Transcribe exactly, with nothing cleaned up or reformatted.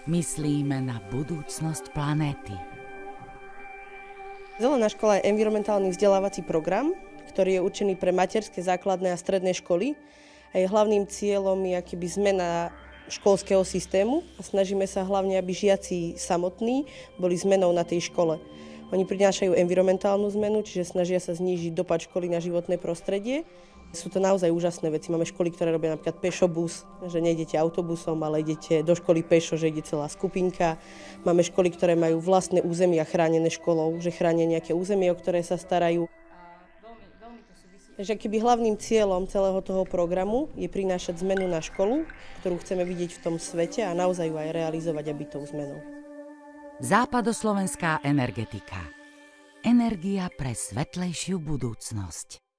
Myslíme na budúcnosť planéty. Zelená škola je environmentálny vzdelávací program, ktorý je určený pre materské, základné a stredné školy. A jej hlavným cieľom je akoby zmena školského systému a snažíme sa hlavne, aby žiaci samotní boli zmenou na tej škole. Oni prinášajú environmentálnu zmenu, čiže snažia sa znížiť dopad školy na životné prostredie. Sú to naozaj úžasné veci. Máme školy, ktoré robia napríklad pešobus, že nejdete autobusom, ale idete do školy pešo, že ide celá skupinka. Máme školy, ktoré majú vlastné územia chránené školou, že chránia nejaké územie, o ktoré sa starajú. Takže keby hlavným cieľom celého toho programu je prinášať zmenu na školu, ktorú chceme vidieť v tom svete a naozaj ju aj realizovať a byť tou zmenou. Západoslovenská energetika. Energia pre svetlejšiu budúcnosť.